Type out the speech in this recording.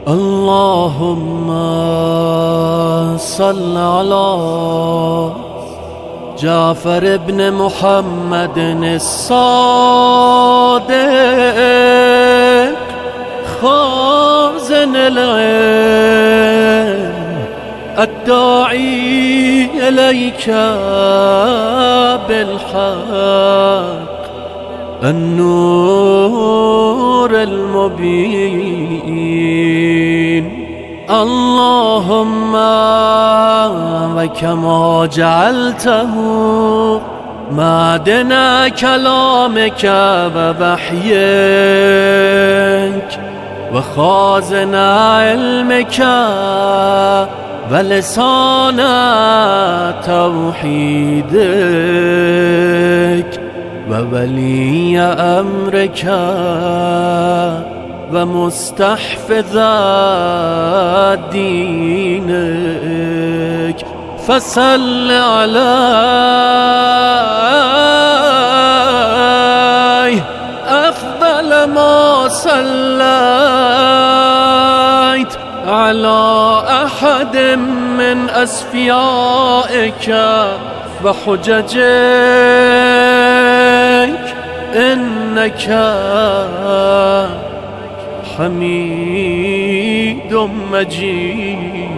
اللهم صل على جعفر بن محمد الصادق خازن العلم الداعي إليك بالحق النور المبين. اللهم وكما جعلته معدن كلامك ووحيك وخازن علمك ولسان توحيدك وولي أمرك ومستحفظ دينك فصل عليه أفضل ما صليت على أحد من أصفيائك وحججك إنك حميد مجيد.